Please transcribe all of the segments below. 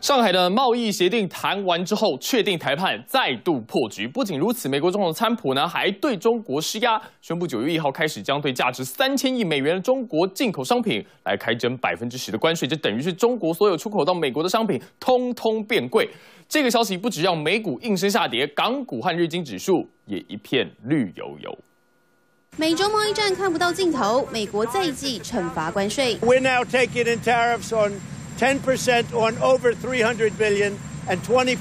上海的贸易协定谈完之后，确定谈判再度破局。不仅如此，美国总统川普呢还对中国施压，宣布9月1号开始将对价值3000亿美元的中国进口商品来开征10%的关税，这等于是中国所有出口到美国的商品通通变贵。这个消息不只让美股应声下跌，港股和日经指数也一片绿油油。 美洲贸易战看不到尽头，美国再计惩罚关税。 We're now taking in tariffs on 10% on over 300 billion and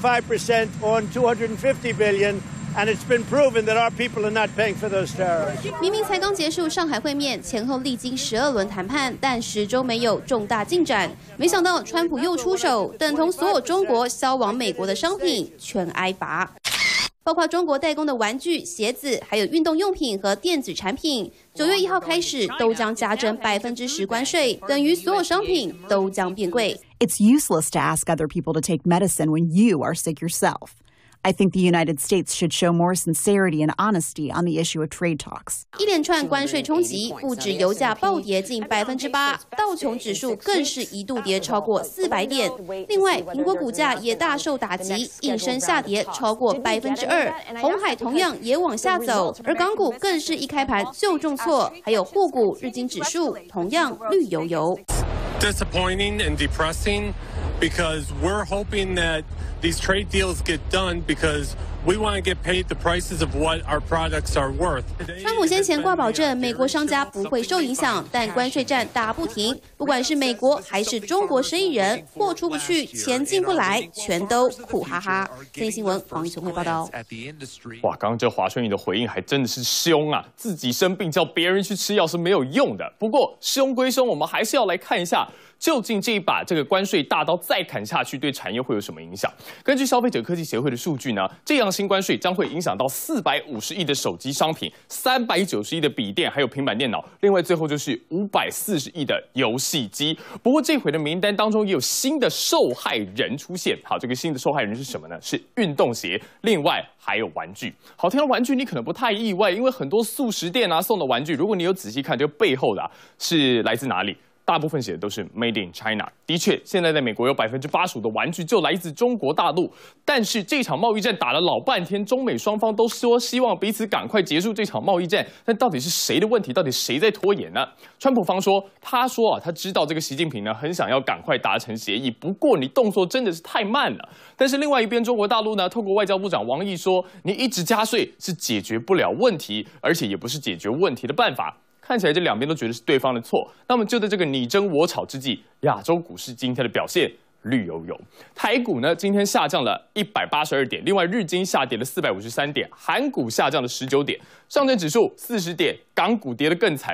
25% on 250 billion. And it's been proven that our people are not paying for those tariffs. 明明才刚结束上海会面，前后历经12轮谈判，但始终没有重大进展。没想到川普又出手，等同所有中国销往美国的商品全挨罚。 包括中国代工的玩具、鞋子，还有运动用品和电子产品，9月1号开始都将加征10%关税，等于所有商品都将变贵。 It's useless to ask other people to take medicine when you are sick yourself. I think the United States should show more sincerity and honesty on the issue of trade talks. 一连串关税冲击，不止油价暴跌近8%，道琼指数更是一度跌超过400点。另外，苹果股价也大受打击，应声下跌超过2%。鸿海同样也往下走，而港股更是一开盘就重挫，还有沪股、日经指数同样绿油油。 Disappointing and depressing because we're hoping that these trade deals get done because we want to get paid the prices of what our products are worth. 川普先前挂保证，美国商家不会受影响，但关税战打不停，不管是美国还是中国生意人，货出不去，钱进不来，全都苦哈哈。今天新闻，黄玉琼会报道。 哇，刚刚这华春莹的回应还真的是凶啊！自己生病叫别人去吃药是没有用的。不过凶归凶，我们还是要来看一下。 究竟这一把这个关税大刀再砍下去，对产业会有什么影响？根据消费者科技协会的数据呢，这样新关税将会影响到450亿的手机商品、390亿的笔电，还有平板电脑。另外，最后就是540亿的游戏机。不过这回的名单当中也有新的受害人出现。好，这个新的受害人是什么呢？是运动鞋。另外还有玩具。好，听到玩具你可能不太意外，因为很多速食店啊送的玩具，如果你有仔细看，这个背后的是来自哪里？ 大部分写的都是 Made in China。的确，现在在美国有85%的玩具就来自中国大陆。但是这场贸易战打了老半天，中美双方都说希望彼此赶快结束这场贸易战。但到底是谁的问题？到底谁在拖延呢？川普方说，他知道这个习近平呢很想要赶快达成协议，不过你动作真的是太慢了。但是另外一边，中国大陆呢，透过外交部长王毅说，你一直加税是解决不了问题，而且也不是解决问题的办法。 看起来这两边都觉得是对方的错。那么就在这个你争我吵之际，亚洲股市今天的表现绿油油。台股呢今天下降了182点，另外日经下跌了453点，韩股下降了19点，上证指数40点，港股跌得更惨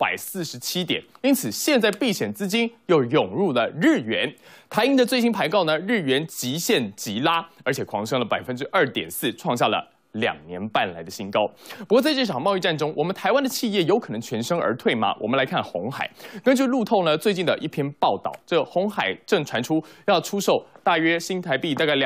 ，647点。因此现在避险资金又涌入了日元。台银的最新牌告呢，日元极限急拉，而且狂升了2.4%，创下了 2年半来的新高。不过在这场贸易战中，我们台湾的企业有可能全身而退吗？我们来看鸿海。根据路透呢最近的一篇报道，这鸿海正传出要出售大约新台币大概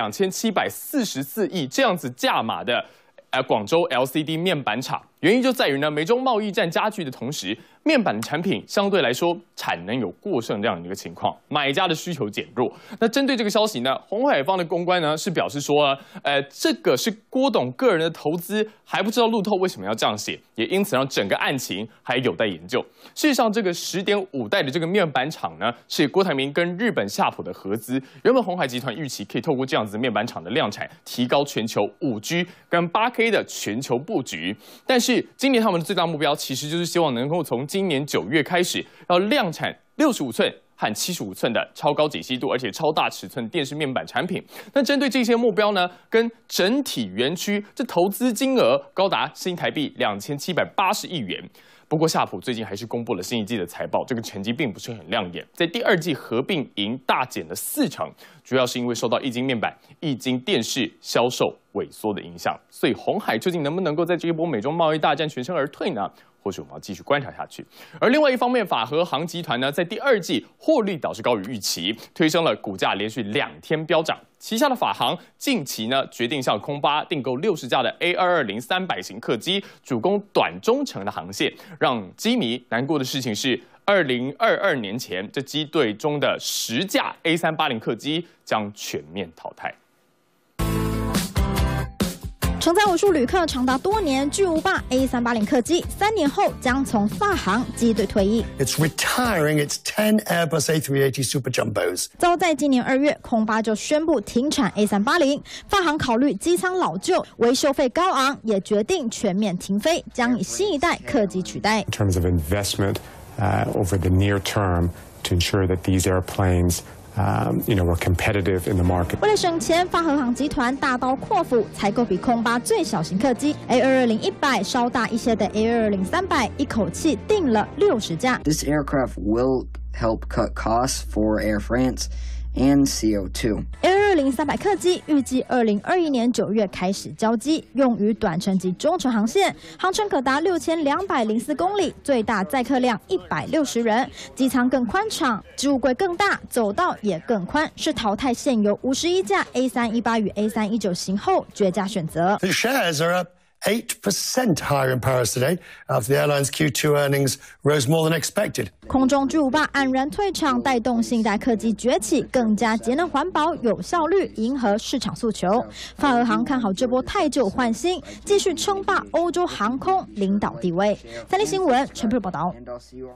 2744亿这样子价码的广州 LCD 面板厂。原因就在于呢，美中贸易战加剧的同时，面板产品相对来说产能有过剩这样的一个情况，买家的需求减弱。那针对这个消息呢，鸿海方的公关呢是表示说，这个是郭董个人的投资，还不知道路透为什么要这样写，也因此让整个案情还有待研究。事实上，这个10.5代的这个面板厂呢，是郭台铭跟日本夏普的合资。原本鸿海集团预期可以透过这样子面板厂的量产，提高全球5G 跟8K 的全球布局，但是 今年他们的最大目标其实就是希望能够从今年9月开始，要量产65寸和75寸的超高解析度，而且超大尺寸电视面板产品。那针对这些目标呢，跟整体园区这投资金额高达新台币2780亿元。 不过夏普最近还是公布了新一季的财报，这个成绩并不是很亮眼，在第2季合并营大减了40%，主要是因为受到液晶面板、液晶电视销售萎缩的影响。所以鸿海究竟能不能够在这一波美中贸易大战全身而退呢？或许我们要继续观察下去。而另外一方面，法和航集团呢，在第2季获利倒是高于预期，推升了股价连续2天飙涨。旗下的法航近期呢，决定向空巴订购60架的A220 300型客机，主攻短中程的航线。让机迷难过的事情是， 2022年前，这机队中的10架 A380客机将全面淘汰。 承载武术旅客长达多年巨无霸 A380 客机，3年后将从法航机队退役。 It's retiring its 10 Airbus A380 Super Jumbos. 早在今年2月，空巴就宣布停产 A380，法航考虑机舱老旧、维修费高昂，也决定全面停飞，将以新一代客机取代。 In terms of investment over the near term to ensure that these airplanes. Were competitive in the market. 为了省钱，法和航集团大刀阔斧采购比空巴最小型客机 A220-100稍大一些的 A220-300，一口气订了60架。 This aircraft will help cut costs for Air France and CO2. A220-300客机预计2021年9月开始交机，用于短程及中程航线，航程可达6204公里，最大载客量160人，机舱更宽敞，置物柜更大，走道也更宽，是淘汰现有51架 A318与 A319型后绝佳选择。 The shares are up 8% higher in Paris today after the airline's Q2 earnings rose more than expected. 空中巨无霸黯然退场，带动新一代客机崛起，更加节能环保、有效率，迎合市场诉求。法和航看好这波汰旧换新，继续称霸欧洲航空领导地位。3立新闻陈佩报道。